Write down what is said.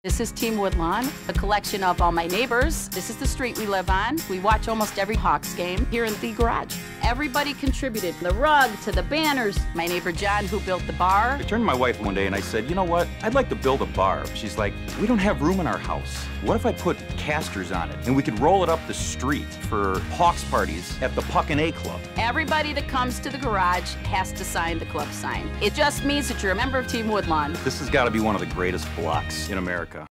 This is Team Woodlawn, a collection of all my neighbors. This is the street we live on. We watch almost every Hawks game here in the garage. Everybody contributed, the rug to the banners. My neighbor John, who built the bar. I turned to my wife one day and I said, you know what? I'd like to build a bar. She's like, we don't have room in our house. What if I put casters on it and we could roll it up the street for Hawks parties at the Puck and A Club? Everybody that comes to the garage has to sign the club sign. It just means that you're a member of Team Woodlawn. This has got to be one of the greatest blocks in America.